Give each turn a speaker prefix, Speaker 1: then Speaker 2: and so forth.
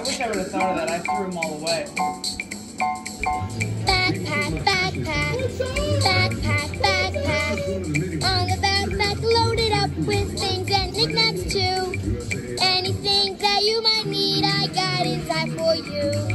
Speaker 1: wish I would have thought of that. I threw them all away.
Speaker 2: Backpack, backpack, backpack, backpack. On the backpack, loaded up with things and knickknacks too. Anything that you might need, I got inside for you.